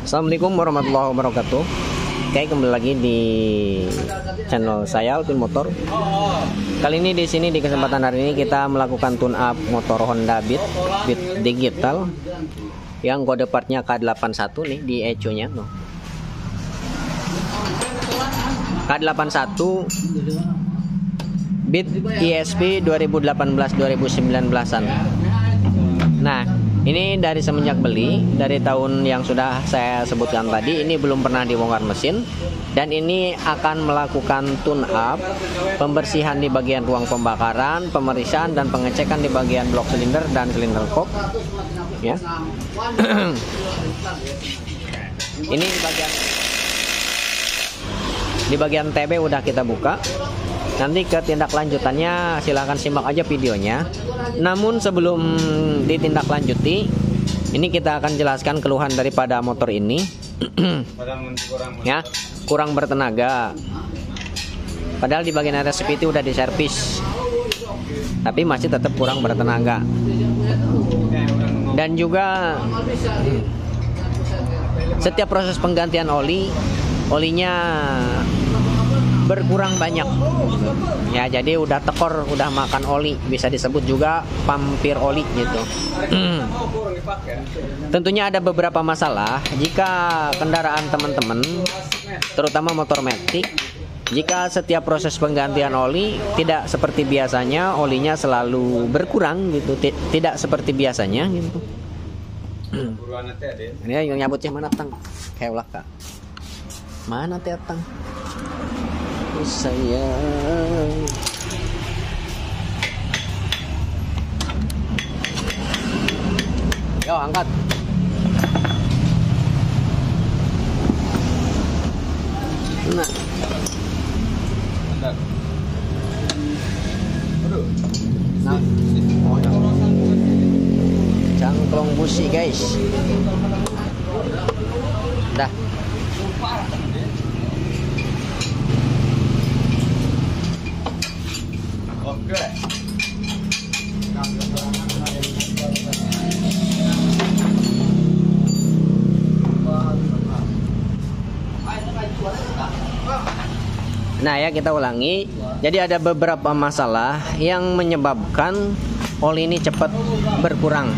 Assalamualaikum warahmatullahi wabarakatuh. Oke, kembali lagi di channel saya Alvin Motor. Kali ini di sini di kesempatan hari ini kita melakukan tune up motor Honda Beat digital yang kode partnya K81 nih di eco-nya tuh. K81 Beat ESP 2018-2019an. Nah, ini dari semenjak beli, dari tahun yang sudah saya sebutkan tadi, ini belum pernah dibongkar mesin. Dan ini akan melakukan tune up, pembersihan di bagian ruang pembakaran, pemeriksaan dan pengecekan di bagian blok silinder dan silinder kop. Ya. Ini di bagian TB udah kita buka. Nanti ke tindak lanjutannya silahkan simak aja videonya. Namun sebelum ditindaklanjuti, ini kita akan jelaskan keluhan daripada motor ini. Ya, kurang bertenaga. Padahal di bagian RSPT udah diservis, tapi masih tetap kurang bertenaga. Dan juga setiap proses penggantian olinya berkurang banyak ya, jadi udah tekor, udah makan oli, bisa disebut juga pampir oli gitu. Tentunya ada beberapa masalah jika kendaraan teman-teman, terutama motor matic, jika setiap proses penggantian oli tidak seperti biasanya, olinya selalu berkurang gitu, tidak seperti biasanya gitu. Ini yang nyabutnya mana tang? Kayak ulah kak, mana teh tang? Sayang, yo angkat. Nah, cangklong busi guys, dah. Nah ya, kita ulangi. Jadi ada beberapa masalah yang menyebabkan oli ini cepat berkurang.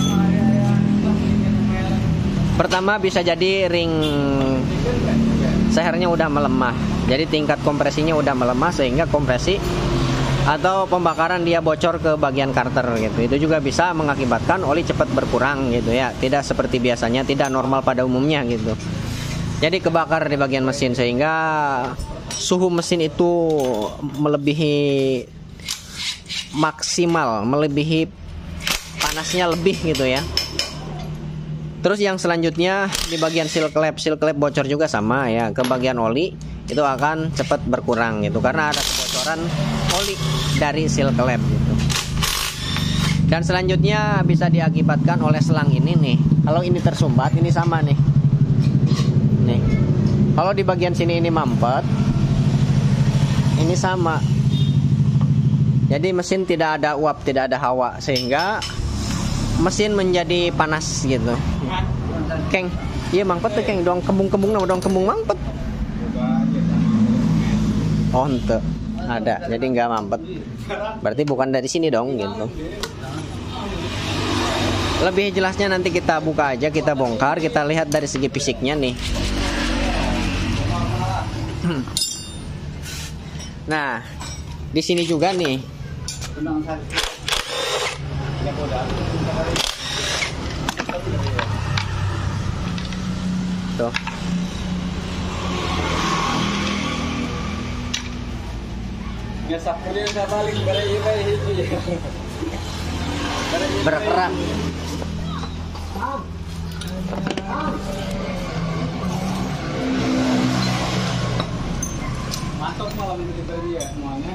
Pertama, bisa jadi ring sehernya udah melemah. Jadi tingkat kompresinya udah melemah sehingga kompresi atau pembakaran dia bocor ke bagian karter gitu. Itu juga bisa mengakibatkan oli cepat berkurang gitu ya. Tidak seperti biasanya, tidak normal pada umumnya gitu. Jadi kebakar di bagian mesin sehingga suhu mesin itu melebihi maksimal, melebihi panasnya lebih gitu ya. Terus yang selanjutnya di bagian seal clap bocor juga sama ya, ke bagian oli itu akan cepat berkurang gitu karena ada kebocoran oli dari seal clap gitu. Dan selanjutnya bisa diakibatkan oleh selang ini nih. Kalau ini tersumbat, ini sama nih. Nih. Kalau di bagian sini ini mampet, ini sama. Jadi mesin tidak ada uap, tidak ada hawa, sehingga mesin menjadi panas gitu. Keng, iya mampet tuh keng, doang kembung mampet. Oh ente, ada, jadi nggak mampet. Berarti bukan dari sini dong gitu. Lebih jelasnya nanti kita buka aja, kita bongkar, kita lihat dari segi fisiknya nih. Nah, di sini juga nih. Tuh. Bergerak. Mantap malam ini kita lihat semuanya.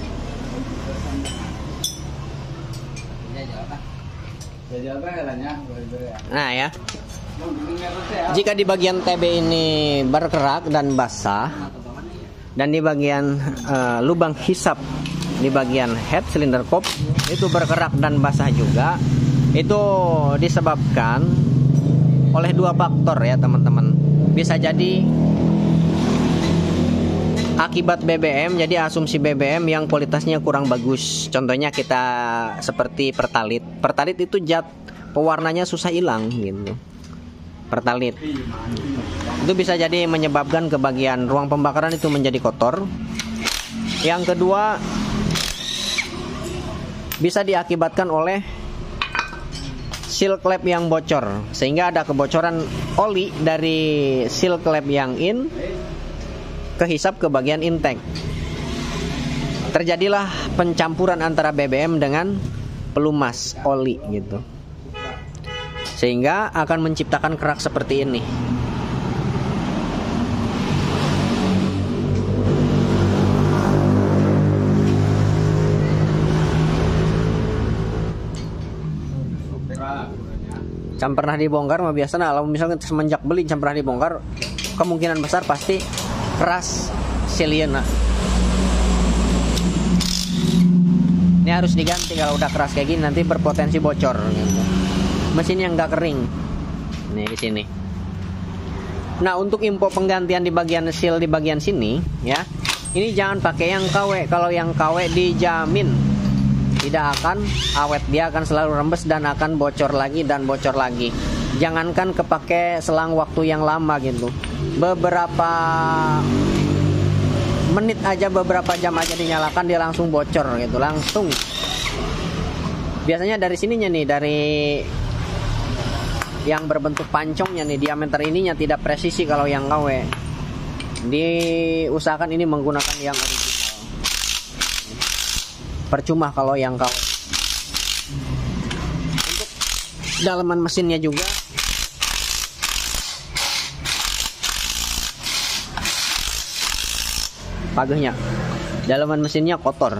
Nah ya, jika di bagian TB ini bergerak dan basah, dan di bagian lubang hisap di bagian head silinder kop itu bergerak dan basah juga, itu disebabkan oleh dua faktor ya teman-teman. Bisa jadi akibat BBM, jadi asumsi BBM yang kualitasnya kurang bagus. Contohnya kita seperti Pertalit. Pertalit itu pewarnanya susah hilang gitu. Pertalit itu bisa jadi menyebabkan ke bagian ruang pembakaran itu menjadi kotor. Yang kedua, bisa diakibatkan oleh seal klep yang bocor, sehingga ada kebocoran oli dari seal klep yang in kehisap ke bagian intake. Terjadilah pencampuran antara BBM dengan pelumas oli gitu, sehingga akan menciptakan kerak seperti ini. Cam pernah dibongkar mah biasa, nah kalau misalnya semenjak beli cam pernah dibongkar, kemungkinan besar pasti keras siliena. Ini harus diganti kalau udah keras kayak gini, nanti berpotensi bocor gitu. Mesin yang nggak kering. Nih di sini. Nah, untuk info penggantian di bagian seal di bagian sini ya, ini jangan pakai yang KW. Kalau yang KW dijamin tidak akan awet, dia akan selalu rembes dan akan bocor lagi dan bocor lagi. Jangankan kepake selang waktu yang lama gitu, beberapa menit aja, beberapa jam aja dinyalakan dia langsung bocor gitu, langsung. Biasanya dari sininya nih, dari yang berbentuk pancongnya nih, diameter ininya tidak presisi kalau yang KW. Diusahakan ini menggunakan yang original. Percuma kalau yang KW. Untuk dalaman mesinnya juga pagehnya, dalaman mesinnya kotor.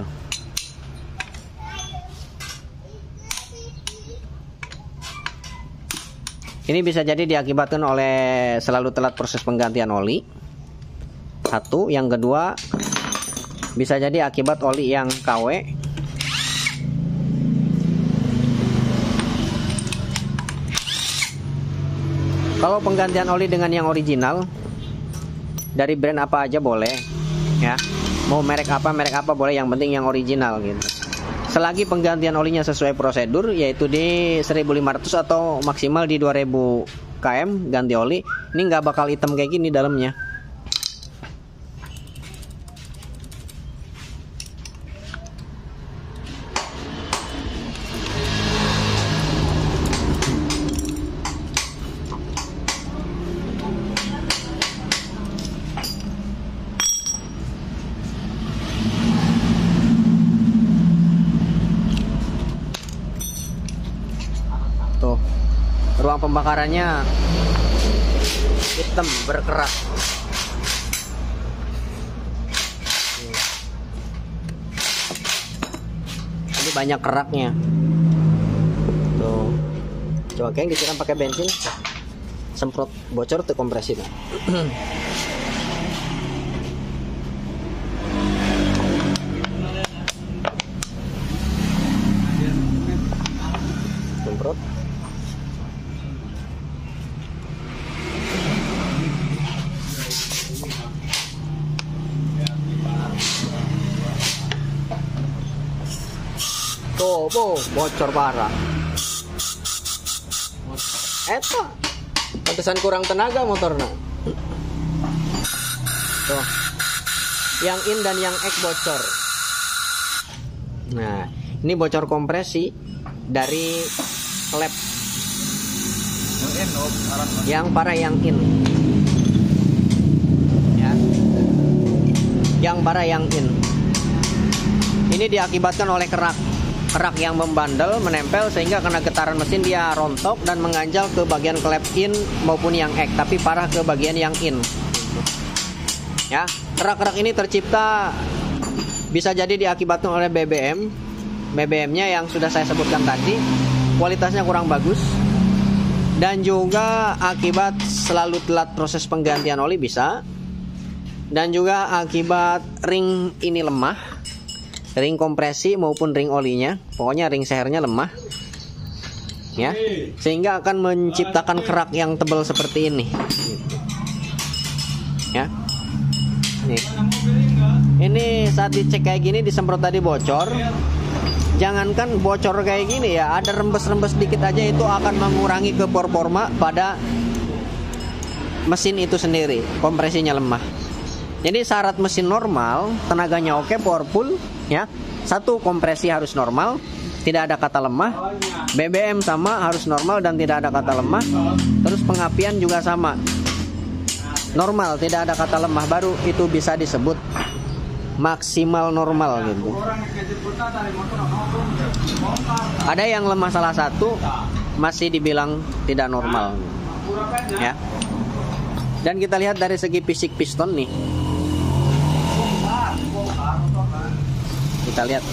Ini bisa jadi diakibatkan oleh selalu telat proses penggantian oli. Satu, yang kedua bisa jadi akibat oli yang KW. Kalau penggantian oli dengan yang original, dari brand apa aja boleh ya, mau merek apa boleh, yang penting yang original gitu. Selagi penggantian olinya sesuai prosedur, yaitu di 1500 atau maksimal di 2000 km ganti oli, ini nggak bakal hitam kayak gini dalamnya. Tuh, ruang pembakarannya hitam berkerak. Ini banyak keraknya. Tuh, coba kayak disiram pakai bensin, semprot bocor tuh kompresi nah. Semprot. Tuh, bocor parah. Eta, pantesan kurang tenaga motornya. Tuh, yang in dan yang X bocor. Nah, ini bocor kompresi dari klep. Yang parah yang in. Ya. Yang parah yang in. Ini diakibatkan oleh kerak yang membandel, menempel, sehingga kena getaran mesin dia rontok dan mengganjal ke bagian klep in maupun yang X, tapi parah ke bagian yang in. Ya, kerak-kerak ini tercipta bisa jadi diakibatkan oleh BBM-nya yang sudah saya sebutkan tadi, kualitasnya kurang bagus, dan juga akibat selalu telat proses penggantian oli bisa, dan juga akibat ring ini lemah, ring kompresi maupun ring olinya, pokoknya ring sehernya lemah. ya, sehingga akan menciptakan kerak yang tebal seperti ini. Ya, nih. Ini saat dicek kayak gini, disemprot tadi bocor. Jangankan bocor kayak gini ya, ada rembes-rembes dikit aja itu akan mengurangi performa pada mesin itu sendiri, kompresinya lemah. Jadi syarat mesin normal, tenaganya oke, powerful, ya. Satu, kompresi harus normal, tidak ada kata lemah. BBM sama, harus normal dan tidak ada kata lemah. Terus pengapian juga sama, normal, tidak ada kata lemah, baru itu bisa disebut maksimal normal gitu. Ada yang lemah salah satu masih dibilang tidak normal, ya. Dan kita lihat dari segi fisik piston nih. Kita lihat.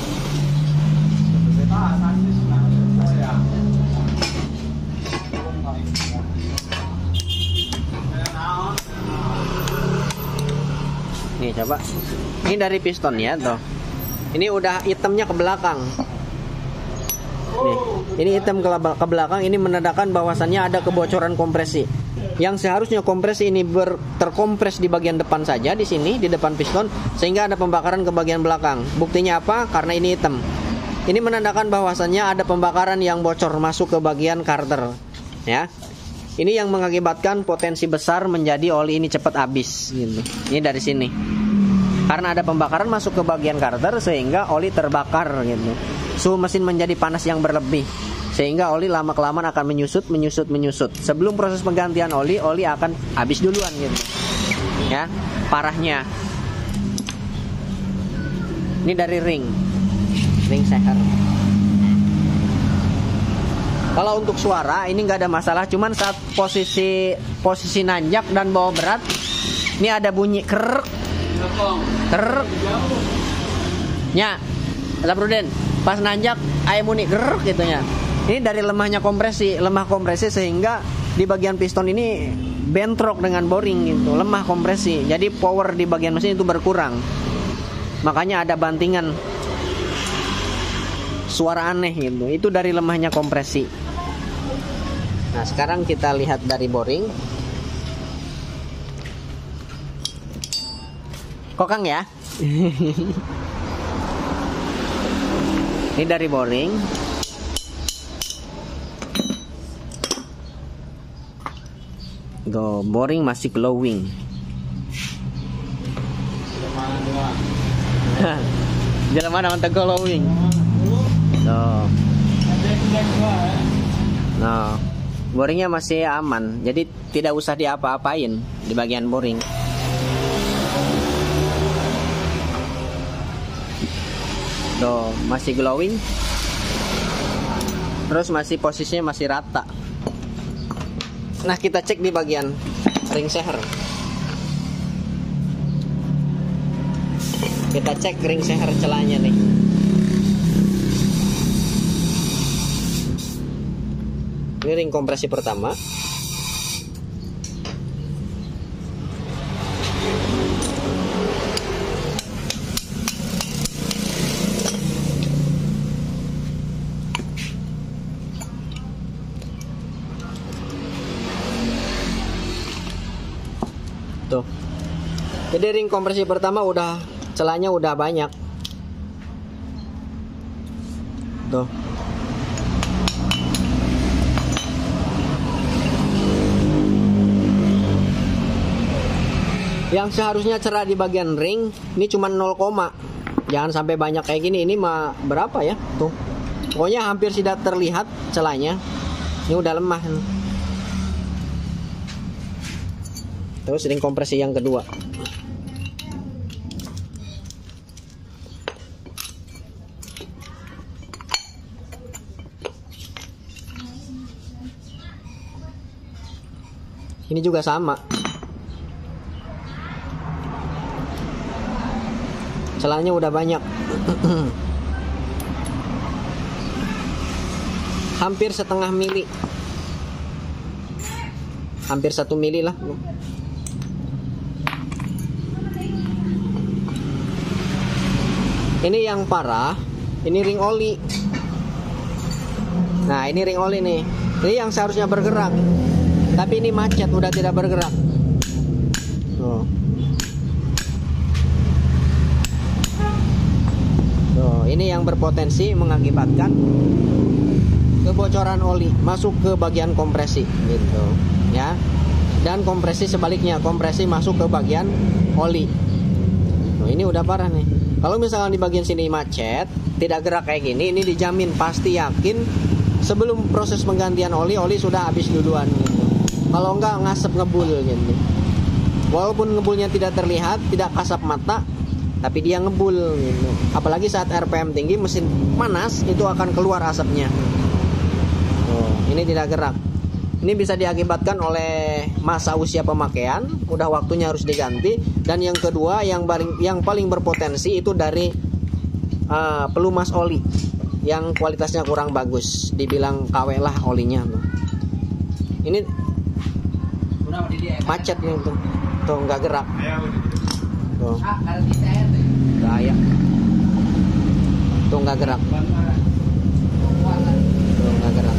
Nih coba. Ini dari pistonnya tuh. Ini udah hitamnya ke belakang. Nih, ini hitam ke belakang, ini menandakan bahwasannya ada kebocoran kompresi. Yang seharusnya kompresi ini terkompres di bagian depan saja, di sini di depan piston, sehingga ada pembakaran ke bagian belakang. Buktinya apa? Karena ini hitam. Ini menandakan bahwasannya ada pembakaran yang bocor masuk ke bagian karter, ya. Ini yang mengakibatkan potensi besar menjadi oli ini cepat habis gitu. Ini dari sini. Karena ada pembakaran masuk ke bagian karter sehingga oli terbakar gitu. Suhu mesin menjadi panas yang berlebih sehingga oli lama-kelamaan akan menyusut. Sebelum proses penggantian oli akan habis duluan gitu. Ya, parahnya. Ini dari ring seher. Kalau untuk suara ini nggak ada masalah, cuman saat posisi nanjak dan bawa berat, ini ada bunyi kerr. Nya, ada pruden. Pas nanjak, ayam bunyi kerr gitunya. Ini dari lemah kompresi sehingga di bagian piston ini bentrok dengan boring gitu, lemah kompresi. Jadi power di bagian mesin itu berkurang. Makanya ada bantingan suara aneh gitu. Itu dari lemahnya kompresi. Nah, sekarang kita lihat dari boring. Kokang ya. Ini dari boring. Tuh, boring masih glowing. Jalan mana mantap glowing. Tuh. Nah, boringnya masih aman, jadi tidak usah diapa-apain di bagian boring. Tuh, masih glowing. Terus masih posisinya masih rata. Nah, kita cek di bagian ring seher. Kita cek ring seher celahnya nih. Ini ring kompresi pertama. Tuh. Jadi ring kompresi pertama udah celahnya udah banyak. Tuh. Yang seharusnya cerah di bagian ring ini cuma 0, jangan sampai banyak kayak gini. Ini mah berapa ya? Tuh. Pokoknya hampir tidak terlihat celahnya. Ini udah lemah. Terus ring kompresi yang kedua. Ini juga sama. Celahnya udah banyak. Hampir setengah mili. Hampir 1 mili lah. Ini yang parah. Ini ring oli. Nah, ini ring oli nih. Ini yang seharusnya bergerak, tapi ini macet, udah tidak bergerak. Tuh. Tuh, ini yang berpotensi mengakibatkan kebocoran oli masuk ke bagian kompresi, gitu, ya. Dan kompresi sebaliknya, kompresi masuk ke bagian oli. Tuh, ini udah parah nih. Kalau misalkan di bagian sini macet, tidak gerak kayak gini, ini dijamin pasti yakin sebelum proses penggantian oli sudah habis duluan gitu. Kalau enggak ngasep ngebul gitu. Walaupun ngebulnya tidak terlihat, tidak kasat mata, tapi dia ngebul gitu. Apalagi saat RPM tinggi, mesin panas, itu akan keluar asapnya. Ini tidak gerak. Ini bisa diakibatkan oleh masa usia pemakaian, udah waktunya harus diganti. Dan yang kedua, yang paling berpotensi itu dari pelumas oli yang kualitasnya kurang bagus, dibilang KW lah olinya tuh. Ini macet nih tuh nggak gerak. Tuh, bahaya. Tuh nggak gerak. Tuh nggak gerak.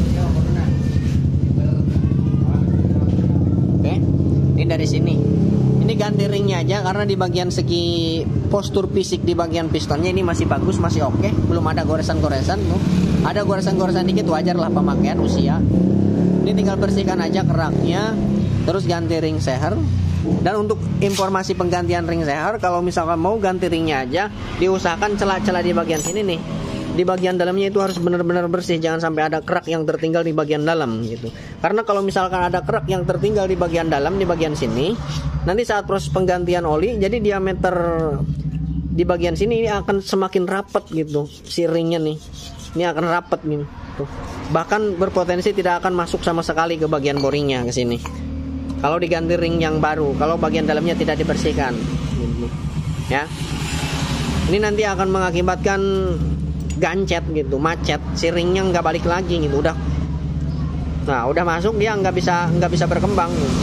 Oke, ini dari sini. Ini ganti ringnya aja karena di bagian segi postur fisik di bagian pistonnya ini masih bagus, masih oke, belum ada goresan-goresan tuh. Ada goresan-goresan dikit, wajar lah pemakaian usia. Ini tinggal bersihkan aja keraknya, terus ganti ring seher. Dan untuk informasi penggantian ring seher, kalau misalkan mau ganti ringnya aja, diusahakan celah-celah di bagian sini nih. Di bagian dalamnya itu harus benar-benar bersih, jangan sampai ada kerak yang tertinggal di bagian dalam gitu. Karena kalau misalkan ada kerak yang tertinggal di bagian dalam, di bagian sini, nanti saat proses penggantian oli, jadi diameter di bagian sini ini akan semakin rapat gitu, si ringnya nih. Ini akan rapat nih. Tuh. Bahkan berpotensi tidak akan masuk sama sekali ke bagian boringnya ke sini. Kalau diganti ring yang baru, kalau bagian dalamnya tidak dibersihkan, gitu. Ya. Ini nanti akan mengakibatkan gancet gitu, macet, si ringnya nggak balik lagi gitu. Udah masuk dia nggak bisa berkembang gitu.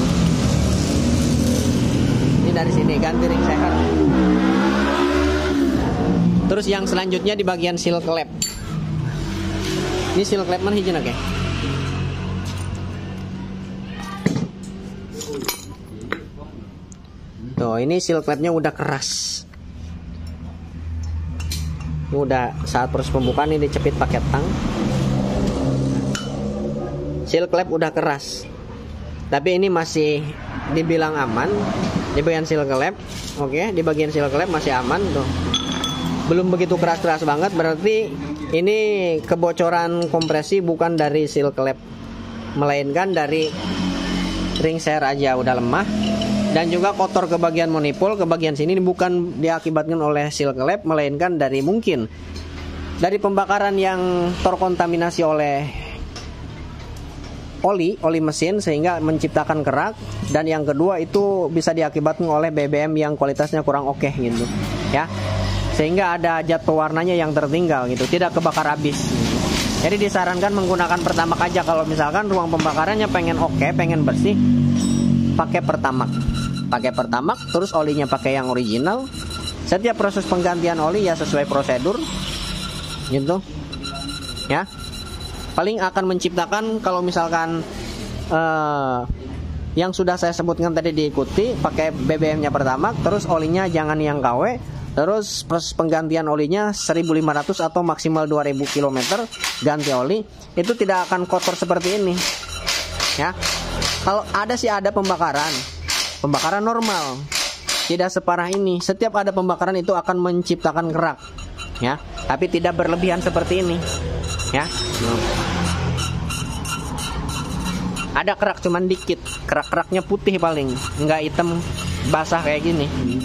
Ini dari sini ganti ring seher. Terus yang selanjutnya di bagian seal klep. Ini seal klep mana hijau ya? Tuh, ini seal klepnya udah keras. Ini udah saat proses pembukaan ini dicepit pakai tang. Seal klep udah keras. Tapi ini masih dibilang aman di bagian seal klep. Oke, di bagian seal klep masih aman tuh. Belum begitu keras-keras banget, berarti ini kebocoran kompresi bukan dari seal klep, melainkan dari ring seher aja udah lemah. Dan juga kotor ke bagian monipol, ke bagian sini bukan diakibatkan oleh seal klep, melainkan dari mungkin dari pembakaran yang terkontaminasi oleh oli mesin sehingga menciptakan kerak. Dan yang kedua itu bisa diakibatkan oleh BBM yang kualitasnya kurang oke gitu, ya. Sehingga ada zat pewarnanya yang tertinggal gitu, tidak kebakar habis. Jadi disarankan menggunakan pertamax aja kalau misalkan ruang pembakarannya pengen oke, pengen bersih, pakai pertamax, terus olinya pakai yang original. Setiap proses penggantian oli ya sesuai prosedur gitu, ya. Paling akan menciptakan kalau misalkan yang sudah saya sebutkan tadi diikuti, pakai BBM-nya pertamax, terus olinya jangan yang KW, terus proses penggantian olinya 1500 atau maksimal 2000 km ganti oli, itu tidak akan kotor seperti ini, ya. Kalau ada sih ada pembakaran normal, tidak separah ini. Setiap ada pembakaran itu akan menciptakan kerak, ya, tapi tidak berlebihan seperti ini, ya. Ada kerak cuman dikit, kerak-keraknya putih paling, nggak hitam basah kayak gini.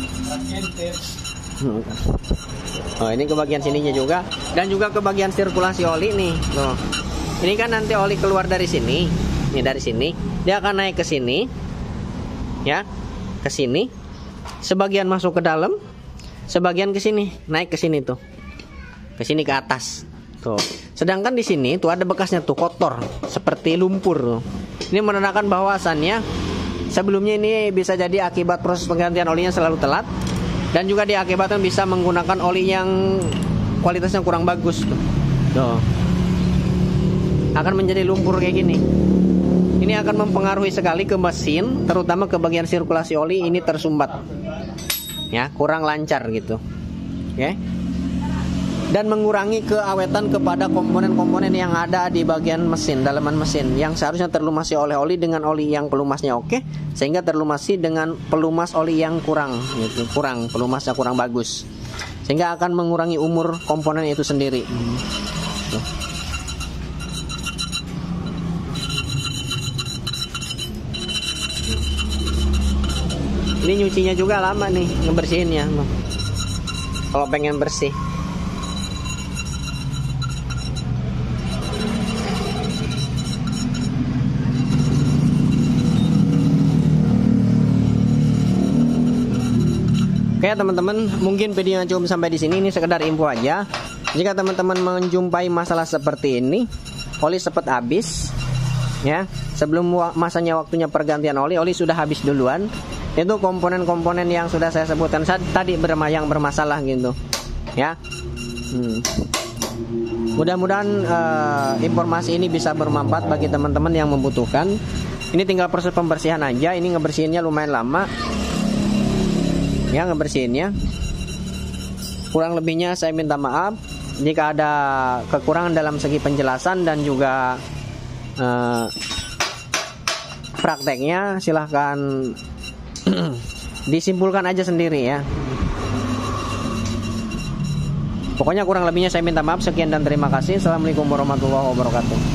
Oh, ini ke bagian sininya juga, dan juga ke bagian sirkulasi oli nih. Loh. Ini kan nanti oli keluar dari sini, ini dari sini, dia akan naik ke sini, ya, ke sini. Sebagian masuk ke dalam, sebagian ke sini, naik ke sini tuh, ke sini ke atas. Tuh. Sedangkan di sini tuh ada bekasnya tuh, kotor, seperti lumpur. Ini menandakan bahwasannya sebelumnya ini bisa jadi akibat proses penggantian olinya selalu telat. Dan juga diakibatkan bisa menggunakan oli yang kualitasnya kurang bagus tuh. akan menjadi lumpur kayak gini. Ini akan mempengaruhi sekali ke mesin, terutama ke bagian sirkulasi oli ini tersumbat. Ya, kurang lancar gitu. Oke. Dan mengurangi keawetan kepada komponen-komponen yang ada di bagian mesin, dalaman mesin yang seharusnya terlumasi oleh oli dengan oli yang pelumasnya oke, sehingga terlumasi dengan pelumas oli yang kurang gitu, pelumasnya kurang bagus. Sehingga akan mengurangi umur komponen itu sendiri. Ini nyucinya juga lama nih, ngebersihinnya. Kalau pengen bersih. Oke teman-teman, mungkin videonya cukup sampai di sini. Ini sekedar info aja. Jika teman-teman menjumpai masalah seperti ini, oli cepat habis, ya, sebelum masanya waktunya pergantian oli sudah habis duluan. Itu komponen-komponen yang sudah saya sebutkan tadi yang bermasalah gitu, ya. Mudah-mudahan informasi ini bisa bermanfaat bagi teman-teman yang membutuhkan. Ini tinggal proses pembersihan aja. Ini ngebersihinnya lumayan lama. Ya, ngebersihinnya. Kurang lebihnya saya minta maaf jika ada kekurangan dalam segi penjelasan dan juga prakteknya. Silahkan disimpulkan aja sendiri ya. Pokoknya kurang lebihnya saya minta maaf. Sekian dan terima kasih. Assalamualaikum warahmatullahi wabarakatuh.